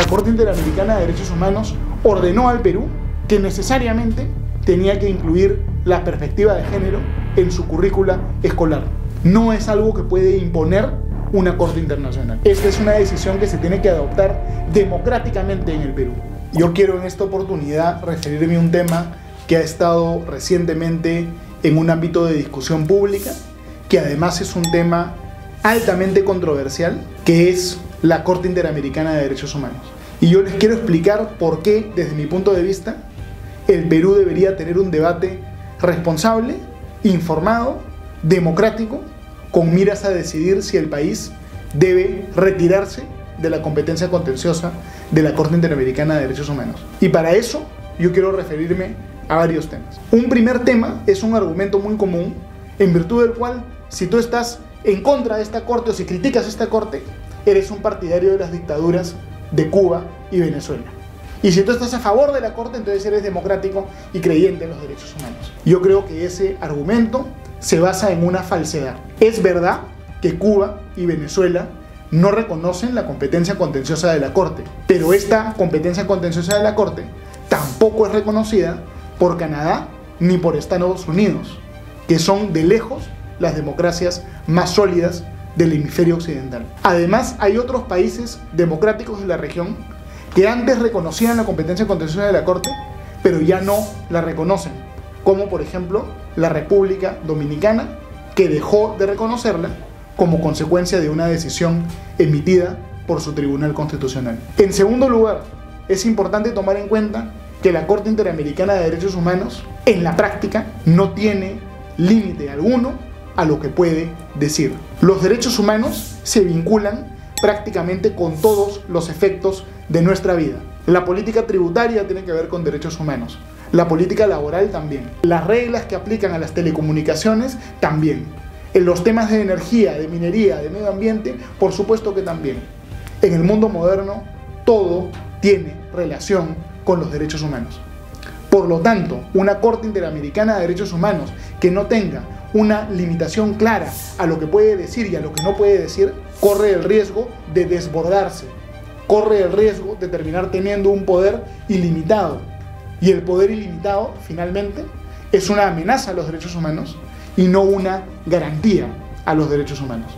Corte Interamericana de Derechos Humanos ordenó al Perú que necesariamente tenía que incluir la perspectiva de género en su currícula escolar. No es algo que puede imponer una Corte Internacional. Esta es una decisión que se tiene que adoptar democráticamente en el Perú. Yo quiero en esta oportunidad referirme a un tema que ha estado recientemente en un ámbito de discusión pública, que además es un tema altamente controversial, que es la Corte Interamericana de Derechos Humanos. Y yo les quiero explicar por qué, desde mi punto de vista, el Perú debería tener un debate responsable, informado, democrático, con miras a decidir si el país debe retirarse de la competencia contenciosa de la Corte Interamericana de Derechos Humanos. Y para eso yo quiero referirme a varios temas. Un primer tema es un argumento muy común, en virtud del cual, si tú estás en contra de esta Corte o si criticas esta Corte, eres un partidario de las dictaduras de Cuba y Venezuela. Y si tú estás a favor de la Corte, entonces eres democrático y creyente en los derechos humanos. Yo creo que ese argumento se basa en una falsedad. Es verdad que Cuba y Venezuela no reconocen la competencia contenciosa de la Corte, pero esta competencia contenciosa de la Corte tampoco es reconocida por Canadá ni por Estados Unidos, que son de lejos las democracias más sólidas del hemisferio occidental. Además, hay otros países democráticos de la región que antes reconocían la competencia contenciosa de la Corte, pero ya no la reconocen, como por ejemplo la República Dominicana, que dejó de reconocerla como consecuencia de una decisión emitida por su Tribunal Constitucional. En segundo lugar, es importante tomar en cuenta que la Corte Interamericana de Derechos Humanos, en la práctica, no tiene límite alguno a lo que puede decir. Los derechos humanos se vinculan prácticamente con todos los efectos de nuestra vida. La política tributaria tiene que ver con derechos humanos. La política laboral también. Las reglas que aplican a las telecomunicaciones también. En los temas de energía, de minería, de medio ambiente, por supuesto que también. En el mundo moderno, todo tiene relación con los derechos humanos. Por lo tanto, una Corte Interamericana de Derechos Humanos que no tenga una limitación clara a lo que puede decir y a lo que no puede decir, corre el riesgo de desbordarse, corre el riesgo de terminar teniendo un poder ilimitado. Y el poder ilimitado, finalmente, es una amenaza a los derechos humanos y no una garantía a los derechos humanos.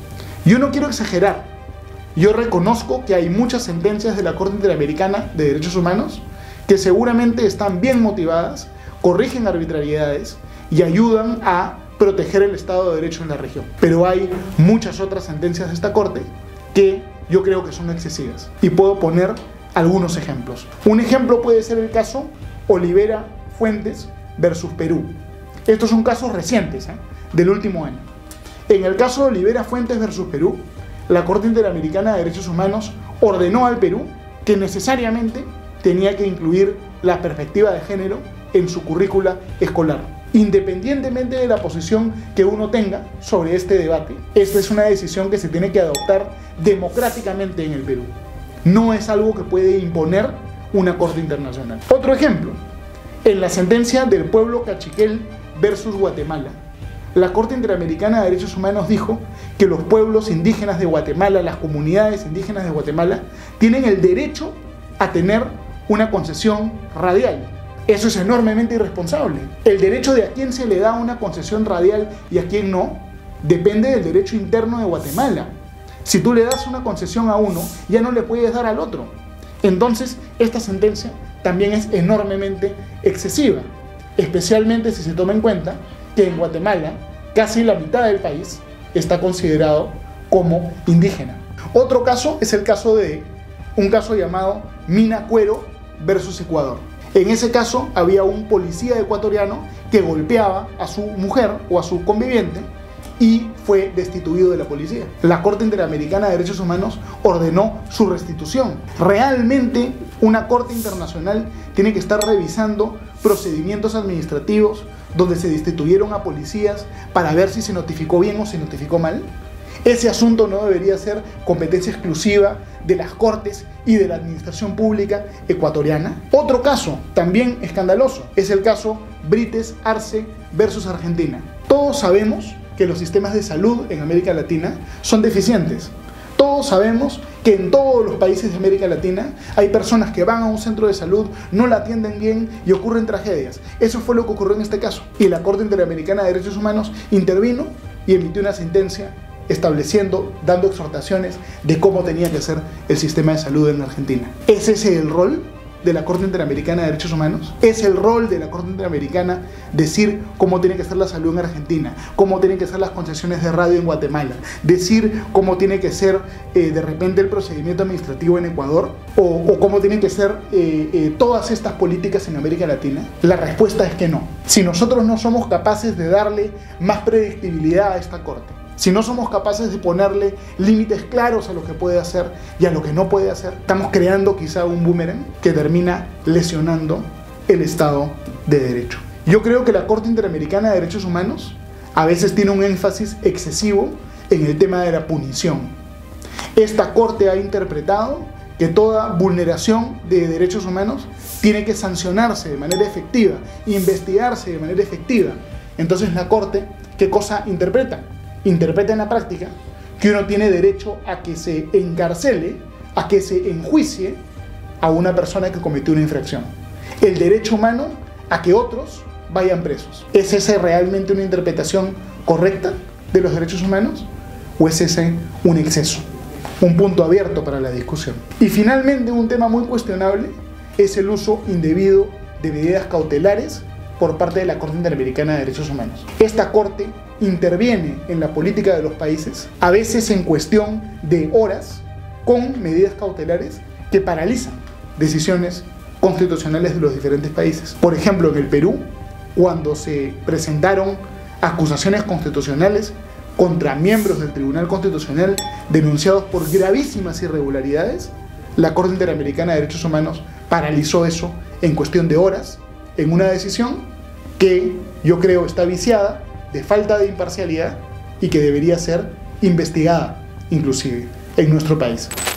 Yo no quiero exagerar. Yo reconozco que hay muchas sentencias de la Corte Interamericana de Derechos Humanos que seguramente están bien motivadas, corrigen arbitrariedades y ayudan a proteger el Estado de Derecho en la región. Pero hay muchas otras sentencias de esta Corte que yo creo que son excesivas. Y puedo poner algunos ejemplos. Un ejemplo puede ser el caso Olivera Fuentes versus Perú. Estos son casos recientes, del último año. En el caso de Olivera Fuentes versus Perú, la Corte Interamericana de Derechos Humanos ordenó al Perú que necesariamente tenía que incluir la perspectiva de género en su currícula escolar. Independientemente de la posición que uno tenga sobre este debate, esta es una decisión que se tiene que adoptar democráticamente en el Perú. No es algo que puede imponer una Corte Internacional. Otro ejemplo, en la sentencia del pueblo cachiquel versus Guatemala, la Corte Interamericana de Derechos Humanos dijo que los pueblos indígenas de Guatemala, las comunidades indígenas de Guatemala, tienen el derecho a tener una concesión radial. Eso es enormemente irresponsable. El derecho de a quién se le da una concesión radial y a quién no depende del derecho interno de Guatemala. Si tú le das una concesión a uno, ya no le puedes dar al otro. Entonces, esta sentencia también es enormemente excesiva, especialmente si se toma en cuenta que en Guatemala casi la mitad del país está considerado como indígena. Otro caso es el caso de un caso llamado Mina Cuero versus Ecuador. En ese caso había un policía ecuatoriano que golpeaba a su mujer o a su conviviente y fue destituido de la policía. La Corte Interamericana de Derechos Humanos ordenó su restitución. Realmente una Corte Internacional tiene que estar revisando procedimientos administrativos donde se destituyeron a policías para ver si se notificó bien o se notificó mal. Ese asunto no debería ser competencia exclusiva de las Cortes y de la Administración Pública ecuatoriana. Otro caso, también escandaloso, es el caso Brites Arce versus Argentina. Todos sabemos que los sistemas de salud en América Latina son deficientes. Todos sabemos que en todos los países de América Latina hay personas que van a un centro de salud, no la atienden bien y ocurren tragedias. Eso fue lo que ocurrió en este caso. Y la Corte Interamericana de Derechos Humanos intervino y emitió una sentencia estableciendo, dando exhortaciones de cómo tenía que ser el sistema de salud en Argentina. ¿Es ese el rol de la Corte Interamericana de Derechos Humanos? ¿Es el rol de la Corte Interamericana decir cómo tiene que ser la salud en Argentina, cómo tienen que ser las concesiones de radio en Guatemala, decir cómo tiene que ser de repente el procedimiento administrativo en Ecuador, o cómo tienen que ser todas estas políticas en América Latina? La respuesta es que no. Si nosotros no somos capaces de darle más predictibilidad a esta Corte, si no somos capaces de ponerle límites claros a lo que puede hacer y a lo que no puede hacer, estamos creando quizá un boomerang que termina lesionando el Estado de Derecho. Yo creo que la Corte Interamericana de Derechos Humanos a veces tiene un énfasis excesivo en el tema de la punición. Esta Corte ha interpretado que toda vulneración de derechos humanos tiene que sancionarse de manera efectiva, investigarse de manera efectiva. Entonces la Corte, ¿qué cosa interpreta? Interpreta en la práctica que uno tiene derecho a que se encarcele, a que se enjuicie a una persona que cometió una infracción. El derecho humano a que otros vayan presos. ¿Es esa realmente una interpretación correcta de los derechos humanos? ¿O es ese un exceso? Un punto abierto para la discusión. Y finalmente, un tema muy cuestionable es el uso indebido de medidas cautelares por parte de la Corte Interamericana de Derechos Humanos. Esta Corte interviene en la política de los países, a veces en cuestión de horas, con medidas cautelares que paralizan decisiones constitucionales de los diferentes países. Por ejemplo, en el Perú, cuando se presentaron acusaciones constitucionales contra miembros del Tribunal Constitucional denunciados por gravísimas irregularidades, la Corte Interamericana de Derechos Humanos paralizó eso en cuestión de horas, en una decisión que yo creo está viciada, de falta de imparcialidad y que debería ser investigada, inclusive, en nuestro país.